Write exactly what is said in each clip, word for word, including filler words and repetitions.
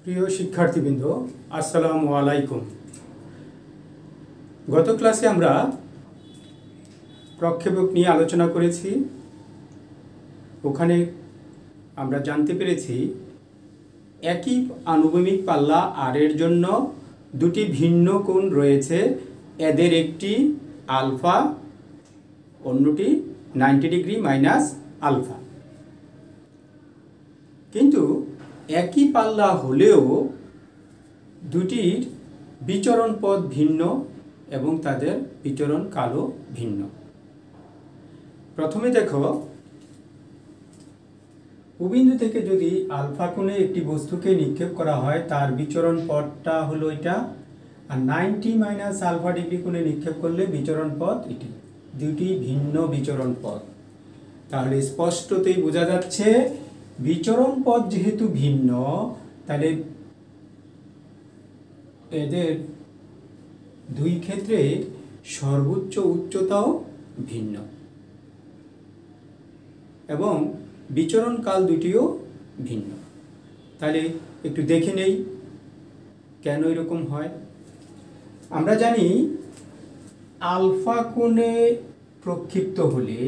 প্রিয় শিক্ষার্থীবৃন্দ, আসসালামু আলাইকুম। গত ক্লাসে আমরা প্রক্ষেপক নিয়ে আলোচনা করেছি। ওখানে আমরা জানতে পেরেছি একই আনুভূমিক পাল্লা আর এর জন্য দুটি ভিন্ন কোণ রয়েছে। এদের একটি আলফা, অন্যটি নাইনটি ডিগ্রি মাইনাস আলফা। কিন্তু একই পাল্লা হলেও দুটির বিচরণ পথ ভিন্ন এবং তাদের বিচরণ কালও ভিন্ন। প্রথমে দেখো, উবিন্দু থেকে যদি আলফা কোণে একটি বস্তুকে নিক্ষেপ করা হয় তার বিচরণ পথটা হলো এটা, আর নাইনটি মাইনাস আলফা ডিগ্রি কোণে নিক্ষেপ করলে বিচরণ পথ এটি। দুটি ভিন্ন বিচরণ পথ। তাহলে স্পষ্টতই বোঝা যাচ্ছে বিচরণ পথ যেহেতু ভিন্ন, তাহলে এদের দুই ক্ষেত্রে সর্বোচ্চ উচ্চতাও ভিন্ন এবং বিচরণ কাল দুটিও ভিন্ন। তাহলে একটু দেখে নেই কেন এরকম হয়। আমরা জানি আলফা কোণে প্রক্ষিপ্ত হলে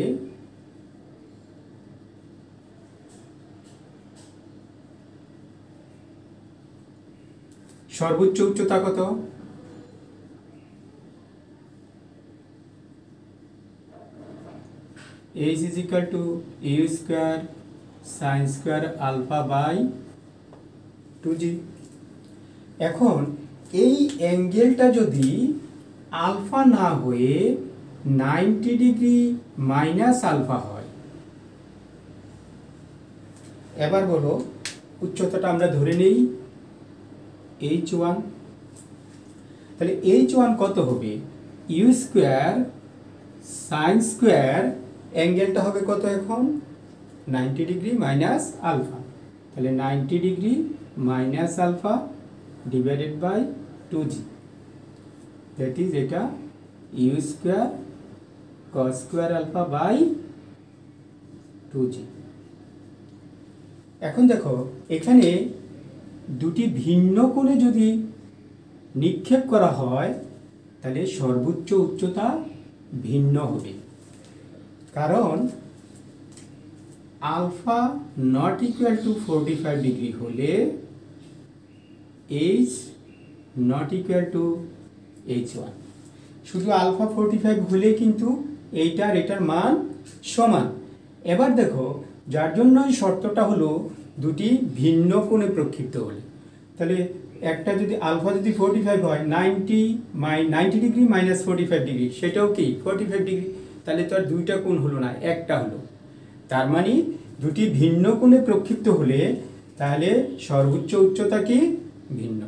সর্বোচ্চ উচ্চতা কত? h is equal to u square sin square alpha by two g. এখন এই অ্যাঙ্গেলটা যদি আলফা না হয়ে নাইনটি ডিগ্রি মাইনাস আলফা হয়, এবার বলো উচ্চতাটা আমরা ধরে নেই এইচ ওয়ান। তাহলে এইচ ওয়ান কত হবে? ইউ স্কোয়ার সাইন স্কোয়ার, অ্যাঙ্গেলটা হবে কত এখন? Ninety degree minus alpha. তাহলে ninety degree minus alpha divided by two g, that is এটা u square cos square alpha by two g. এখন দেখো এখানে দুটি ভিন্ন কোণে যদি নিক্ষেপ করা হয় তাহলে সর্বোচ্চ উচ্চতা ভিন্ন হবে, কারণ alpha not equal to forty five degree হলে h not equal to h one. শুধু আলফা ফোরটি ফাইভ হলে কিন্তু এইটার এটার মান সমান। এবার দেখো, যার জন্য এই শর্তটা হলো দুটি ভিন্ন কোণে প্রক্ষিপ্ত হলে, তাহলে একটা যদি আলফা যদি ফোরটি ফাইভ হয়, ninety my ninety degree minus forty five degree সেটাও কি ফোরটি ফাইভ ডিগ্রি। তাহলে তো আর দুইটা কোণ হলো না, একটা হলো। তার মানে দুটি ভিন্ন কোণে প্রক্ষিপ্ত হলে তাহলে সর্বোচ্চ উচ্চতা কি ভিন্ন।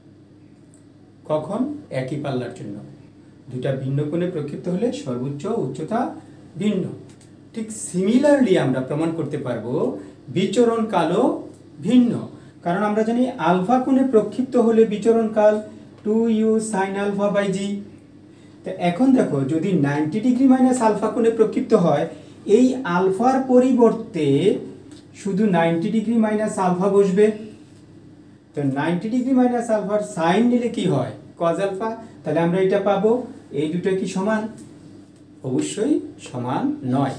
কখন? একই পাল্লার জন্য দুটা ভিন্ন কোণে প্রক্ষিপ্ত হলে সর্বোচ্চ উচ্চতা ভিন্ন। ঠিক সিমিলারলি আমরা প্রমাণ করতে পারবো বিচরণ কালও ভিন্ন, কারণ আমরা জানি আলফা কোণে প্রক্ষিপ্ত হলে বিচরণ কাল two u sine alpha by g. তো এখন দেখো, যদি নাইনটি ডিগ্রি মাইনাস আলফা কোণে প্রক্ষিপ্ত হয়, এই আলফার পরিবর্তে শুধু নাইনটি ডিগ্রি মাইনাস আলফা বসবে। তো নাইনটি ডিগ্রি মাইনাস আলফার সাইন নিলে কি হয়? Cos alpha. তাহলে আমরা এটা পাবো। এই দুটো কি সমান? অবশ্যই সমান নয়।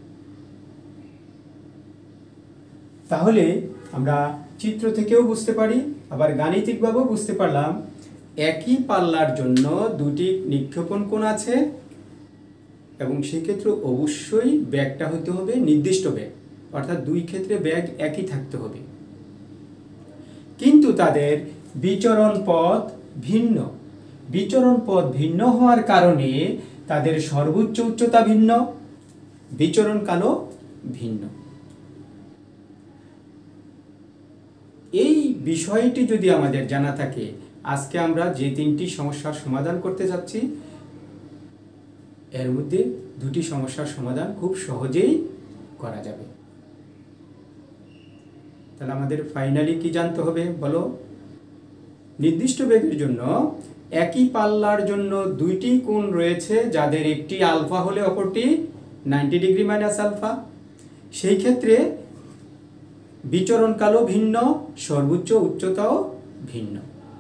তাহলে আমরা চিত্র থেকেও বুঝতে পারি, আবার গাণিতিকভাবেও বুঝতে পারলাম একই পাল্লার জন্য দুটি নিক্ষেপণ কোণ আছে এবং সেক্ষেত্রে অবশ্যই ব্যাগটা হতে হবে নির্দিষ্ট ব্যাগ, অর্থাৎ দুই ক্ষেত্রে ব্যাগ একই থাকতে হবে। কিন্তু তাদের বিচরণ পথ ভিন্ন। বিচরণ পথ ভিন্ন হওয়ার কারণে তাদের সর্বোচ্চ উচ্চতা ভিন্ন, বিচরণ কালও ভিন্ন। এই বিষয়টি যদি আমাদের জানা থাকে, আজকে আমরা যে তিনটি সমস্যার সমাধান করতে যাচ্ছি এর মধ্যে দুটি সমস্যার সমাধান খুব সহজেই করা যাবে। তাহলে আমাদের ফাইনালি কি জানতে হবে বলো? নির্দিষ্ট বেগের জন্য একই পাল্লার জন্য দুইটি কোণ রয়েছে, যাদের একটি আলফা হলে অপরটি নাইনটি ডিগ্রি মাইনাস আলফা। সেই ক্ষেত্রে বিচরণ কালও ভিন্ন, সর্বোচ্চ উচ্চতাও ভিন্ন।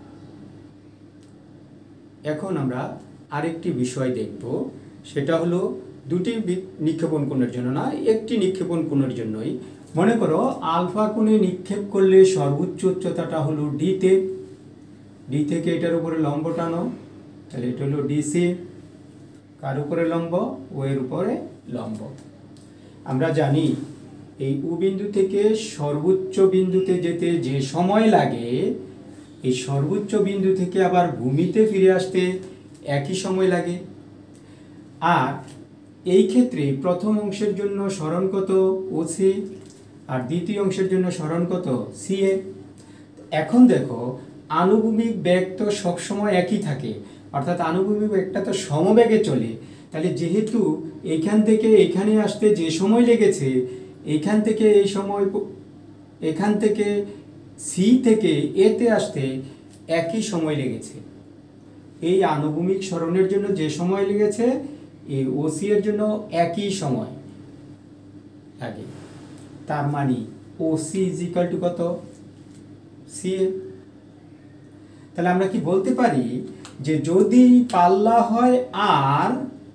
এখন আমরা আরেকটি বিষয় দেখব, সেটা হলো দুটি নিক্ষেপণ কোণের জন্য না, একটি নিক্ষেপণ কোণের জন্যই। মনে করো আলফা কোণে নিক্ষেপ করলে সর্বোচ্চ উচ্চতাটা হলো ডিতে, ডি থেকে এটার উপরে লম্ব টানো, তাহলে এটা হলো ডিসি। কার উপরে লম্ব? ও এর উপরে লম্ব। আমরা জানি এই উ বিন্দু থেকে সর্বোচ্চ বিন্দুতে যেতে যে সময় লাগে, এই সর্বোচ্চ বিন্দু থেকে আবার ভূমিতে ফিরে আসতে একই সময় লাগে। আর এই ক্ষেত্রে প্রথম অংশের জন্য সরণ কত? ওসি, আর দ্বিতীয় অংশের জন্য সরণ কত? সিএ। এখন দেখো আনুভূমিক বেগ তো সবসময় একই থাকে, অর্থাৎ আনুভূমিক বেগটা তো সমবেগে চলে। তাহলে যেহেতু এখান থেকে এখানে আসতে যে সময় লেগেছে, এখান থেকে এই সময়, এখান থেকে সি থেকে এতে আসতে একই সময় লেগেছে। এই আনুভূমিক সরণের জন্য যে সময় লেগেছে, এই ওসি এর জন্য একই সময় লাগে। তার মানে ওসি ইজ ইকুয়াল টু কত? সিএ। তাহলে আমরা কি বলতে পারি যে যদি পাল্লা হয় আর,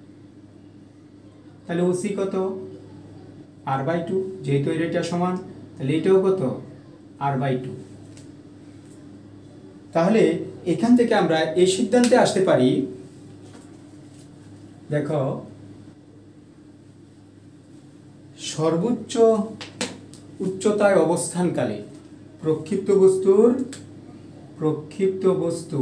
তাহলে ওসি কত? আর বাই টু, যেহেতু এটা সমান, তাহলে এটাও কত? R by two. তাহলে এখান থেকে আমরা এই সিদ্ধান্তে আসতে পারি, দেখো সর্বোচ্চ উচ্চতায় অবস্থানকালে প্রক্ষিপ্ত বস্তুর প্রক্ষিপ্ত বস্তু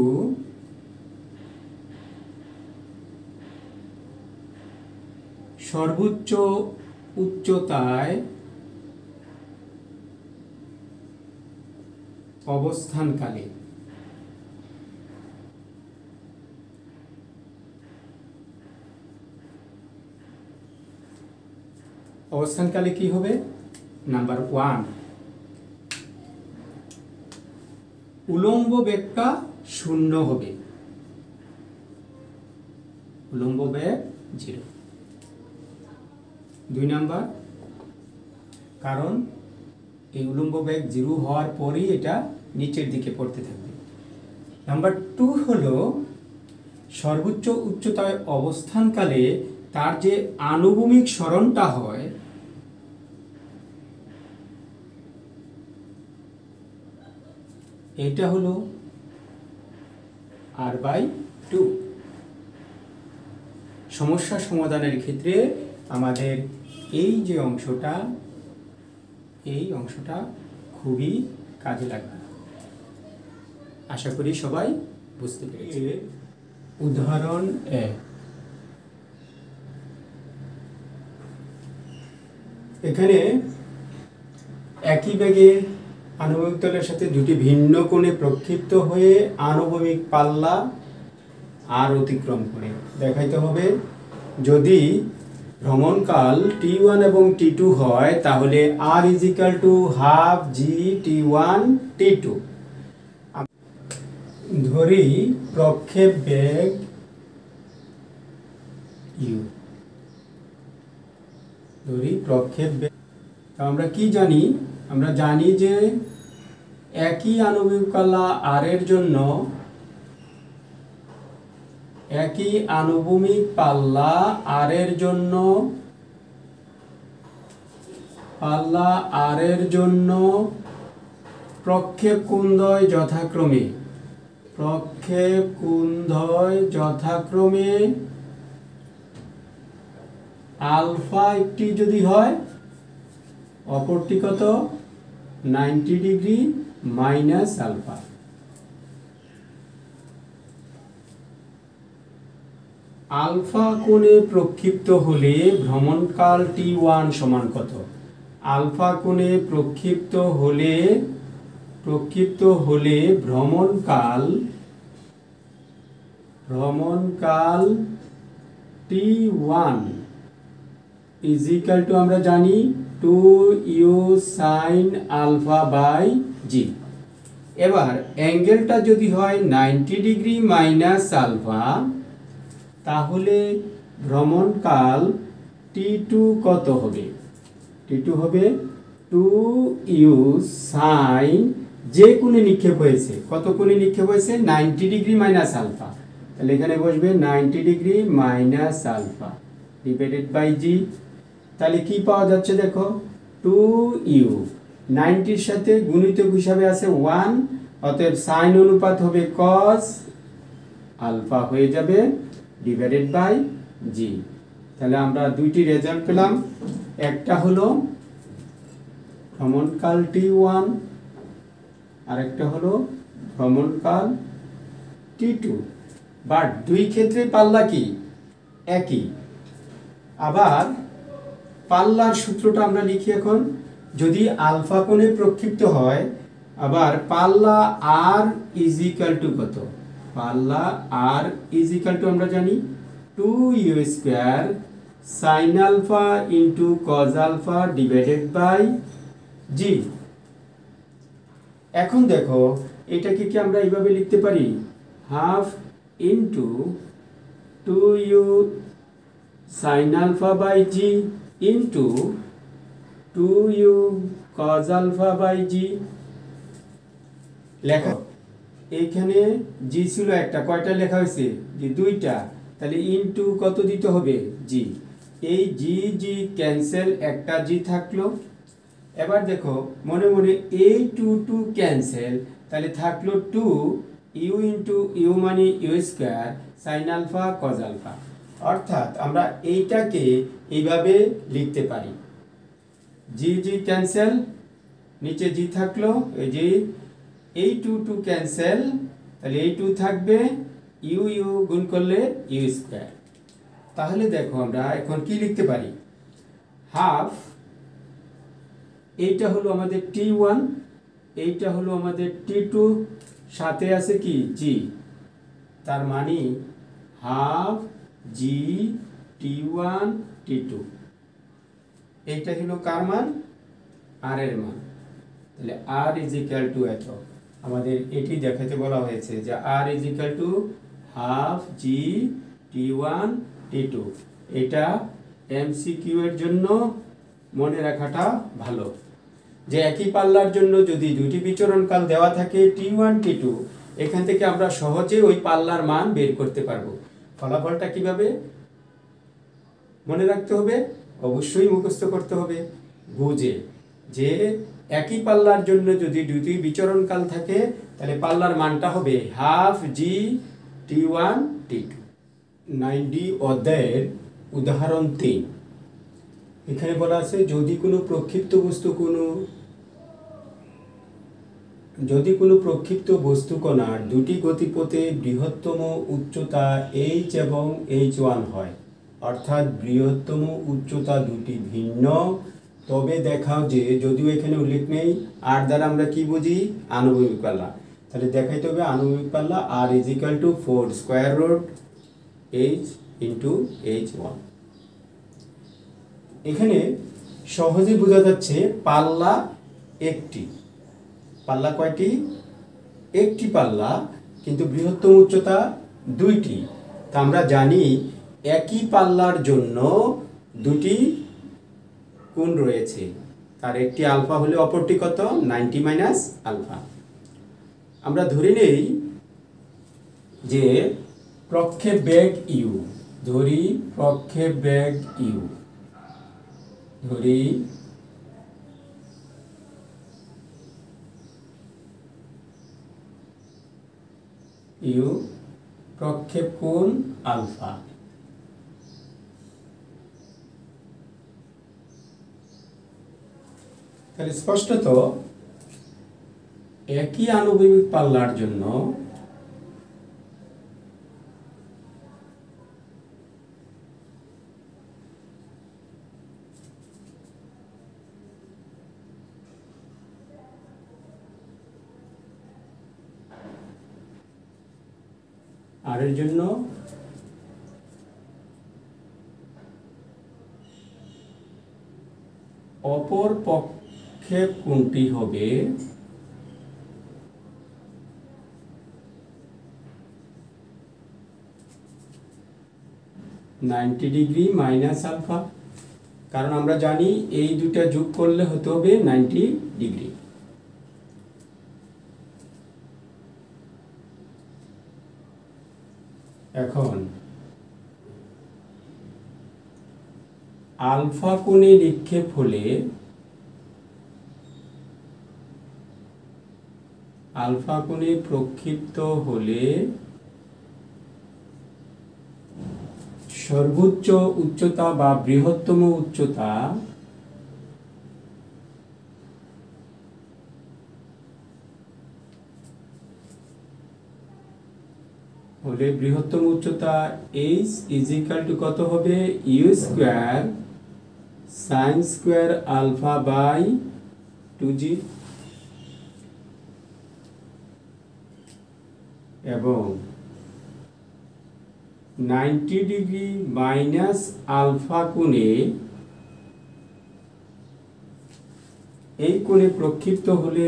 সর্বোচ্চ উচ্চতায় অবস্থানকালে অবস্থানকালে কি হবে? নাম্বার ওয়ান, উলম্ব বেগটা শূন্য হবে, উলম্ব বেগ জিরো। দুই নাম্বার, কারণ এই উলম্ব বেগ জিরো হওয়ার পরই এটা নিচের দিকে পড়তে থাকবে। নাম্বার টু হলো সর্বোচ্চ উচ্চতায় অবস্থানকালে তার যে আনুভূমিক সরণটা হয়, এটা হলো আর বাই টু। সমস্যা সমাধানের ক্ষেত্রে আমাদের এই যে অংশটা, এই অংশটা খুবই কাজে লাগবে। আশা করি সবাই বুঝতে পেরেছি। উদাহরণ এক, এখানে একই বেগে আনুভূমিক তলের সাথে দুটি ভিন্ন কোণে প্রক্ষিপ্ত হয়ে আনুভূমিক পাল্লা আর অতিক্রম করে দেখাইতে হবে। যদি ভ্রমণকাল টি ওয়ান এবং টি টু হয়, তাহলে R is equal to half G T one T two. ধরি প্রক্ষেপ বেগ ইউ, ধরি প্রক্ষেপ বেগ। আমরা কি জানি? আমরা জানি যে একই আনুভূমিক পাল্লা আর এর জন্য একই আনুভূমিক পাল্লা আর এর জন্য পাল্লা আর এর জন্য প্রক্ষেপ কোণদ্বয় যথাক্রমে প্রক্ষেপ কোণদ্বয় যথাক্রমে আলফা একটি যদি হয়, অপরটি কত? Ninety degree minus alpha. Alpha কোণে প্রক্ষিপ্ত হলে ভ্রমণকাল টি ওয়ান সমান কত? আলফা কোণে প্রক্ষিপ্ত হলে প্রক্ষিপ্ত হলে ভ্রমণকাল ভ্রমণকাল t one is equal to, আমরা জানি two u sine alpha by g. এবার অ্যাঙ্গেলটা যদি হয় নাইনটি ডিগ্রি মাইনাস আলফা, তাহলে ভ্রমণকাল টি টু কত হবে? টি টু হবে টু ইউ সাইন যে কোণে নিক্ষেপ হয়েছে, কত কোণে নিক্ষেপ হয়েছে, নাইনটি ডিগ্রি মাইনাস আলফা, তাহলে এখানে বসবে ninety degree minus alpha divided by g. তাহলে কি পাওয়া যাচ্ছে দেখো, টু ইউ, নাইনটির সাথে গুণিতক হিসাবে আছে ওয়ান, অতএব সাইন অনুপাত হবে কস আলফা হয়ে যাবে ডিভাইডেড বাই জি। তাহলে আমরা দুইটি রেজাল্ট পেলাম, একটা হলো ভ্রমণকাল টি ওয়ান আর একটা হলো ভ্রমণকাল টি টু, বাট দুই ক্ষেত্রে পাল্লা কি একই। আবার পাল্লার সূত্রটা আমরা লিখি এখন, যদি আলফা কোণে প্রক্ষিপ্ত হয়, আবার পাল্লা আর ইজ ইকাল টু কত, পাল্লা আর ইজ ইকাল টু আমরা জানি two u square sine alpha into cos alpha divided by g. এখন দেখো এটাকে কি আমরা এইভাবে লিখতে পারি, half into two u sine alpha by g into two u cos alpha by g. লেখো এইখানে জি ছিল একটা, কয়টা লেখা হয়েছে, যে দুইটা, তাহলে ইনটু কত দিতে হবে জি, এই জি জি ক্যান্সেল, একটা জি থাকলো। এবার দেখো মনে মনে এই টু টু ক্যান্সেল, তাহলে থাকলো টু ইউ ইন্টু ইউ মানে u square sine alpha cos alpha. অর্থাৎ আমরা এইটাকে এইভাবে লিখতে পারি, জি জি ক্যান্সেল, নিচে জি থাকলো, এই যে এই টু টু ক্যান্সেল, তাহলে এই টু থাকবে, ইউ ইউ গুণ করলে ইউ স্কোয়ার। তাহলে দেখো আমরা এখন কি লিখতে পারি, হাফ, এইটা হলো আমাদের টি ওয়ান, এইটা হলো আমাদের টি টু, সাথে আছে কি জি, তার মানে হাফ জি টি ওয়ান টি টু। এইটা হলো কার মান, আর এর মান। তাহলে আর ইজ ইকাল টু এত, আমাদের এটি দেখাতে বলা হয়েছে যে R is equal to half G T one T two. এটা এমসিকিউ এর জন্য মনে রাখাটা ভালো, যে একই পাল্লার জন্য যদি দুটি বিচরণকাল দেওয়া থাকে টি ওয়ান টি টু, এখান থেকে আমরা সহজে ওই পাল্লার মান বের করতে পারবো। ফলাফলটা কিভাবে মনে রাখতে হবে, অবশ্যই মুখস্থ করতে হবে বুঝে, যে একই পাল্লার জন্য যদি দুটি বিচরণকাল থাকে তাহলে পাল্লার মানটা হবে হাফ জি টি ওয়ান টি টু। নাইনটি অধ্যায়ের উদাহরণ তিন, এখানে বলা আছে যদি কোনো প্রক্ষিপ্ত বস্তু কোনো যদি কোনো প্রক্ষিপ্ত বস্তু কণার দুটি গতিপথে বৃহত্তম উচ্চতা এইচ এবং এইচ ওয়ান হয়, অর্থাৎ বৃহত্তম উচ্চতা দুটি ভিন্ন, তবে দেখাও যে, যদিও এখানে উল্লেখ নেই, আর দ্বারা আমরা কি বুঝি, আনুভূমিক পাল্লা। তাহলে দেখাইতে হবে আনুভূমিক পাল্লা R is equal to four square root h into h one. এখানে সহজে বোঝা যাচ্ছে পাল্লা একটি, পাল্লা কয়টি, একটি পাল্লা, কিন্তু বৃহত্তম উচ্চতা দুইটি। তা আমরা জানি একই পাল্লার জন্য দুটি কোণ রয়েছে, তার একটি আলফা হলে অপরটি কত, নাইনটি মাইনাস আলফা। আমরা ধরে নেই যে প্রক্ষেপ বেগ ইউ, ধরি প্রক্ষেপ বেগ ইউ, ধরি ইউ, প্রক্ষেপ কোণ আলফা। তাহলে স্পষ্টত একই আনুভূমিক পাল্লার জন্য আর এর জন্য অপর প্রক্ষেপ কোণটি হবে নাইনটি ডিগ্রি মাইনাস আলফা, কারণ আমরা জানি এই দুটা যোগ করলে হতে হবে নাইনটি ডিগ্রি। এখন আলফা কোণে নিক্ষেপ হলে আলফা কোণে প্রক্ষিপ্ত হলে সর্বোচ্চ উচ্চতা বা বৃহত্তম উচ্চতা হলে বৃহত্তম উচ্চতা h ইজ ইকুয়াল টু কত হবে u square sine square alpha by two g এবং নাইনটি ডিগ্রি মাইনাস আলফা কোণে এই কোণে প্রক্ষিপ্ত হলে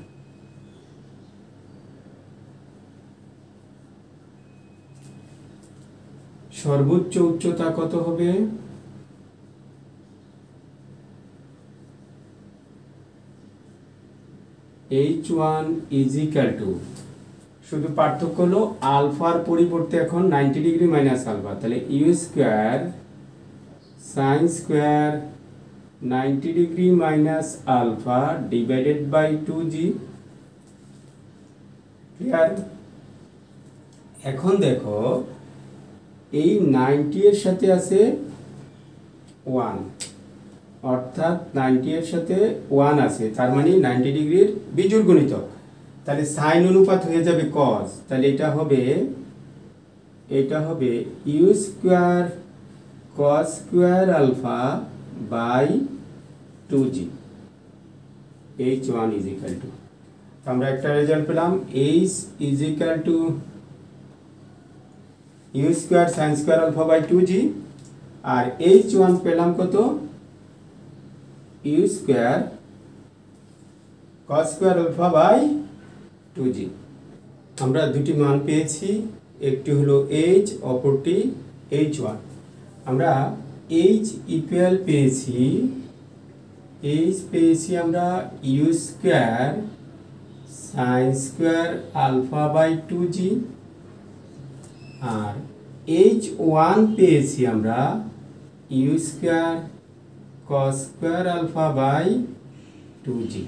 সর্বোচ্চ উচ্চতা কত হবে h one is equal to শুধু পার্থক্য হলো আলফার পরিবর্তে এখন নাইনটি ডিগ্রি মাইনাস আলফা, তাহলে u square sine square ninety degree minus alpha divided by two g. Clear? এখন দেখো এই নাইনটি এর সাথে আছে ওয়ান, অর্থাৎ নাইনটি এর সাথে ওয়ান আছে, তার মানে নাইনটি ডিগ্রির বিজোড় গুণিতক, তাহলে সাইন অনুপাত হয়ে যাবে কস, তাহলে এটা হবে এটা হবে u square cos square alpha by two g h one is equal to, আমরা একটা রেজাল্ট পেলাম h is equal to u square sine square alpha by two g, আর এইচ ওয়ান পেলাম কত u square cos square alpha by two g. আমরা দুটি মান পেয়েছি, একটি হলো এইচ, অপরটি এইচ ওয়ান। আমরা এইচ ইকুয়াল পেয়েছি এইচ পেয়েছি আমরা u square sine square alpha by two g, আর এইচ ওয়ান পেয়েছি আমরা u square cos square alpha by two g.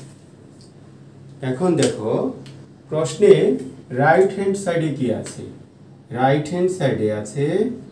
এখন দেখো প্রশ্নে রাইট হ্যান্ড সাইডে কি আছে, রাইট হ্যান্ড সাইডে আছে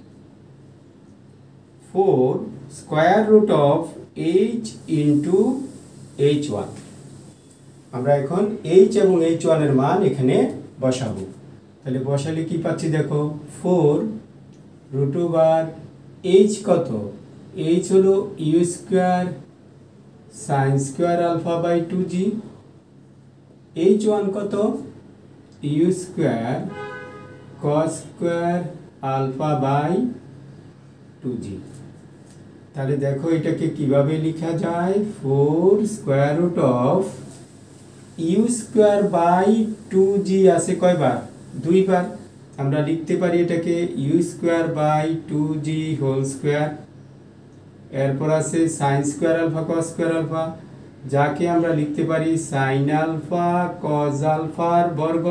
four square root of h into h one. আমরা এখন এইচ এবং এইচ ওয়ান এর মান এখানে বসাবো, তাহলে বসালে কি পাচ্ছি দেখো ফোর রুট ওভার এইচ কত, এইচ হলো u square sine square alpha by two g, h one কত u square cos square alpha by two g. তাহলে দেখো এটাকে কিভাবে লেখা যায়, four square root of u square by two g আছে কয়বার, দুইবার, আমরা লিখতে পারি এটাকে u square by two g whole square, এরপর আছে sine square alpha cos square alpha, যাকে আমরা লিখতে পারি সাইন আলফা কস আলফার বর্গ।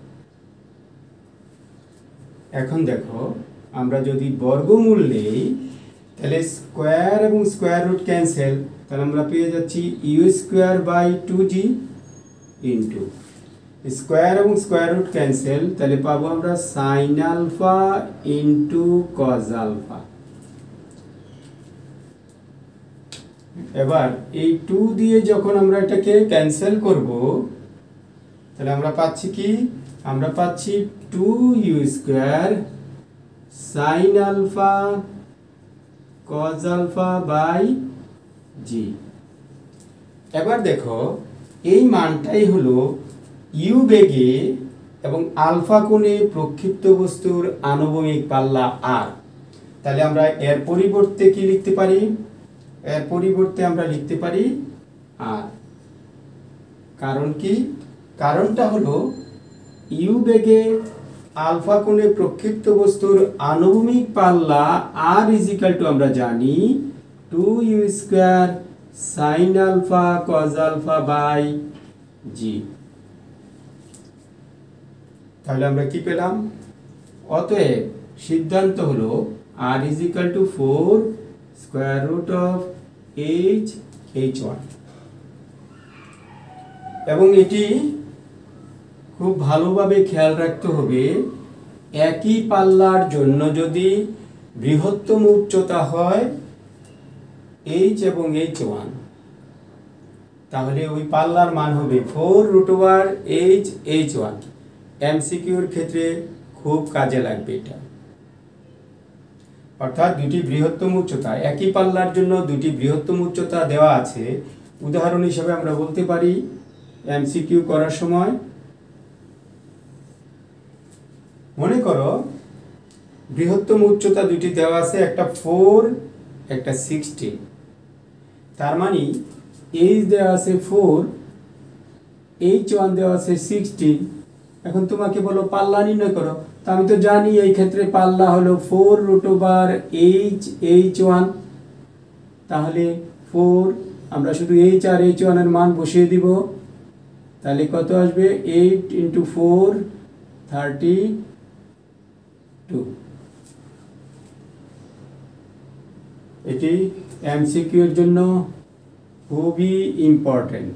এখন দেখো আমরা যদি বর্গমূল নেই তাহলে স্কোয়ার এবং স্কোয়ার রুট ক্যান্সেল, তাহলে আমরা পেয়ে যাচ্ছি u square by two g into square এবং স্কোয়ার রুট ক্যান্সেল, তাহলে পাবো আমরা sine alpha into cos alpha. এবার এই টু দিয়ে যখন আমরা এটাকে ক্যান্সেল করব তাহলে আমরা পাচ্ছি কি, আমরা পাচ্ছি two u square sine alpha cos alpha by g. এবার দেখো এই মানটাই হলো ইউ বেগে এবং আলফা কোণে প্রক্ষিপ্ত বস্তুর আনুভূমিক পাল্লা আর, তাহলে আমরা এর পরিবর্তে কি লিখতে পারি, এর পরিবর্তে আমরা লিখতে পারি আর। কারণ কি, কারণটা হলো ইউ বেগে আলফা কোণে প্রক্ষিপ্ত বস্তুর আনুভূমিক পাল্লা আর ইজ ইকুয়াল টু আমরা জানি two u square sine alpha cos alpha by g. তাহলে আমরা কি পেলাম, অতএব সিদ্ধান্ত হলো R is equal to four square root of h h one. এবং এটি খুব ভালোভাবে খেয়াল রাখতে হবে, একই পাল্লার জন্য যদি বৃহত্তম উচ্চতা হয় এইচ এবং এইচ ওয়ান, তাহলে ওই পাল্লার মান হবে four root over h h one. এমসিকিউর ক্ষেত্রে খুব কাজে লাগবে এটা। অর্থাৎ দুটি বৃহত্তম উচ্চতা, একই পাল্লার জন্য দুটি বৃহত্তম উচ্চতা দেওয়া আছে। উদাহরণ হিসেবে আমরা বলতে পারি এমসিকিউ করার সময়, মনে করো বৃহত্তম উচ্চতা দুটি দেওয়া আছে, একটা ফোর একটা সিক্সটিন। তার মানে এইচ দেওয়া আছে ফোর, এইচ ওয়ান দেওয়া আছে সিক্সটিন। এখন তোমাকে বলো পাল্লা নির্ণয় করো, তা আমি তো জানি এই ক্ষেত্রে পাল্লা হলো four root over h h one. তাহলে ফোর, আমরা শুধু এইচ আর এইচ ওয়ানের মান বসিয়ে দিব, তাহলে কত আসবে? Eight into four thirty two. এটি এমসিকিউ এর জন্য খুবই ইম্পর্টেন্ট,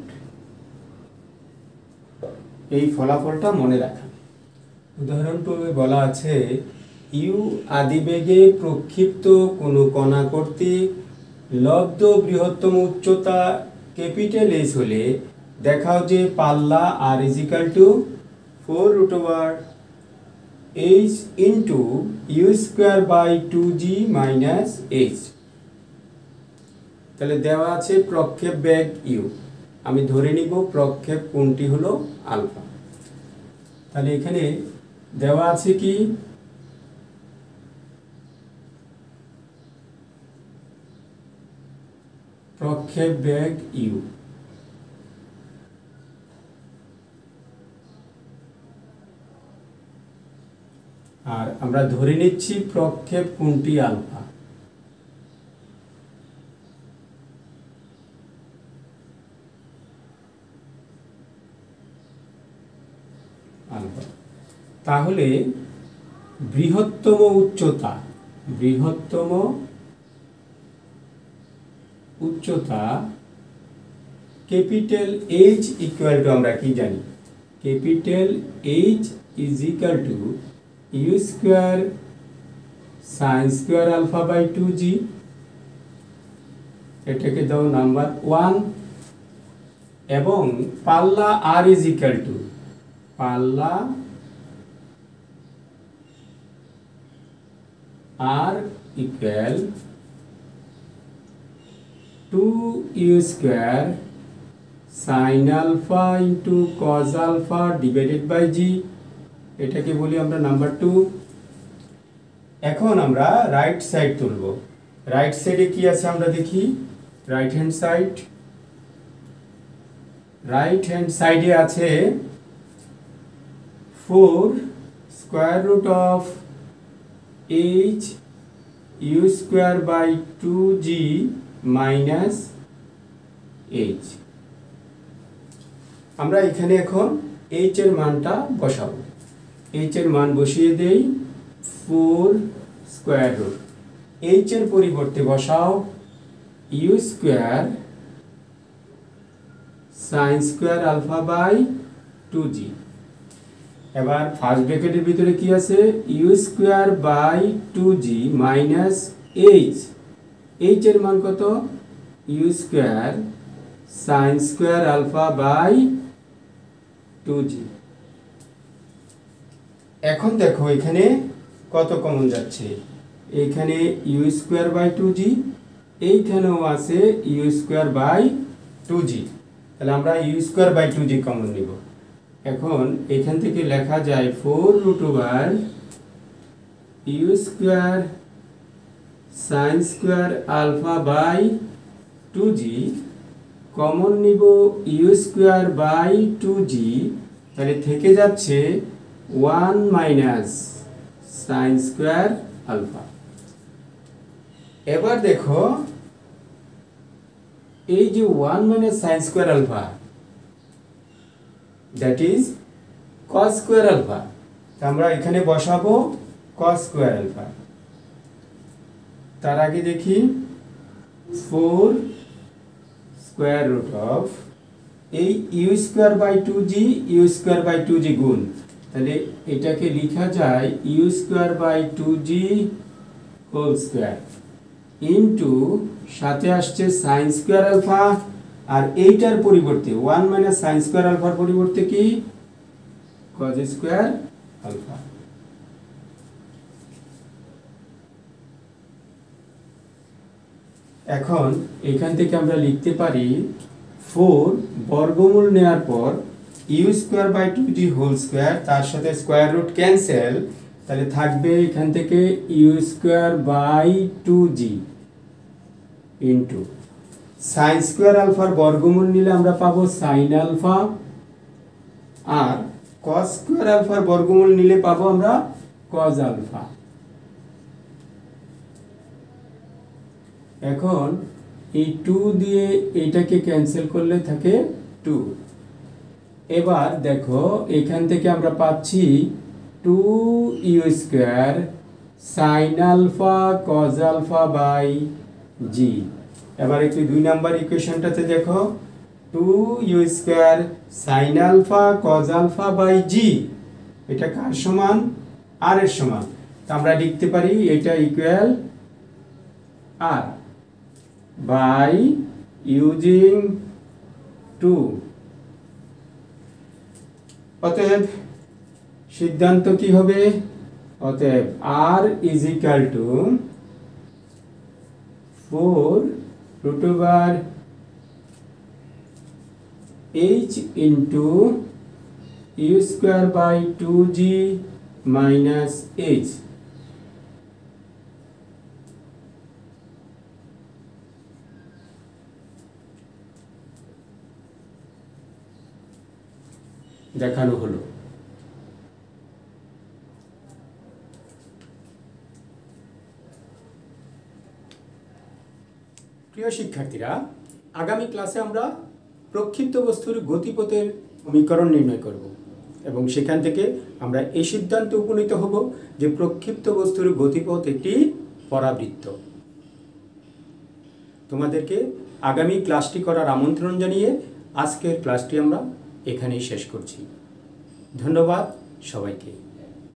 এই ফলাফলটা মনে রাখা। উদাহরণটি বলা আছে, ইউ আদিবেগে প্রক্ষিপ্ত কোনো কণা কর্তৃক লব্ধ বৃহত্তম উচ্চতা ক্যাপিটাল এইচ হলে দেখাও যে পাল্লা R is equal to four root over H into u square by two g minus h. তাহলে দেওয়া আছে প্রক্ষেপ বেগ ইউ, আমি ধরে নিব প্রক্ষেপ কোণটি হলো আলফা। তাহলে এখানে দেওয়া আছে কি, প্রক্ষেপ বেগ ইউ, আর আমরা ধরে নিচ্ছি প্রক্ষেপ কোণটি আলফা। তাহলে বৃহত্তম উচ্চতা, বৃহত্তম উচ্চতা ক্যাপিটাল এইচ ইকুয়াল টু, আমরা কি জানি, capital h is equal to u square sine square alpha by two g. এটাকে দাও নাম্বার ওয়ান। এবং পাল্লা আর ইজ ইকুয়াল টু, পাল্লা R equal to u square sine alpha into cos alpha divided by g. এটাকে বলি আমরা number two. এখন আমরা রাইট সাইড তুলব। রাইট সাইডে কি আছে আমরা দেখি, right hand side, right hand সাইডে আছে four square root of h u square by two g minus h. আমরা এখানে এখন এইচ এর মানটা বসাবো। এইচ এর মান বসিয়ে দেই ফোর স্কোয়ার রুট, এইচ এর পরিবর্তে বসাও u square sine square alpha by two g. এবার ফার্স্ট ব্র্যাকেটের ভিতরে কি আছে, u square by two g minus h. H এর মান কত, u square sine square alpha by two g. এখন দেখো এখানে কত কমন যাচ্ছে, এখানে u square by two g, এইখানেও আছে u square by two g. তাহলে আমরা u square by two g common নিব। এখন এখান থেকে লেখা যায় four root over u square sine square alpha by two g, common নিব u square by two g, তাহলে থেকে যাচ্ছে one minus sine square alpha. এবার দেখো এই যে one minus sine square alpha, that is cos square alpha, আমরা এখানে বসাবো কস স্কোয়ার আলফা। তার আগে দেখি ফোর স্কোয়ার রুট অফ এই u square by two g u square by two g গুণ, তাহলে এটাকে লেখা যায় you square by two g whole square into সাথে আসছে সাইন স্কোয়ার আলফা, আর এইটার পরিবর্তে ওয়ান মাইনাস সাইন স্কোয়ার আলফার পরিবর্তে কি কজ স্কোয়ার আলফা। এখন এখান থেকে আমরা লিখতে পারি ফোর বর্গমূল নেওয়ার পর u square by two g whole square, তার সাথে স্কোয়ার রুট ক্যান্সেল, তাহলে থাকবে এখান থেকে u square by two g into sine square আলফার বর্গমূল নিলে আমরা পাবো সাইন আলফা, আর কস স্কোয়ার আলফার বর্গমূল নিলে পাবো আমরা কজ আলফা। এখন এই টু দিয়ে এইটাকে ক্যান্সেল করলে থাকে টু। এবার দেখো এখান থেকে আমরা পাচ্ছি two u square sine alpha cos alpha by g. এবার একটু দুই নাম্বার ইকুয়েশনটাতে দেখো two u square sine alpha cos alpha by g, এটা কার সমান? আর এর সমান। তো আমরা লিখতে পারি এটা equal R by using two. অতএব সিদ্ধান্ত কি হবে? অতএব R is equal to four root over H into u square by two g minus H. দেখানো হলো। প্রিয় শিক্ষার্থীরা, আগামী ক্লাসে আমরা প্রক্ষিপ্ত বস্তুর গতিপথের সমীকরণ নির্ণয় করব এবং সেখান থেকে আমরা এই সিদ্ধান্তে উপনীত হব যে প্রক্ষিপ্ত বস্তুর গতিপথ একটি পরাবৃত্ত। তোমাদেরকে আগামী ক্লাসটি করার আমন্ত্রণ জানিয়ে আজকের ক্লাসটি আমরা এখানেই শেষ করছি। ধন্যবাদ সবাইকে।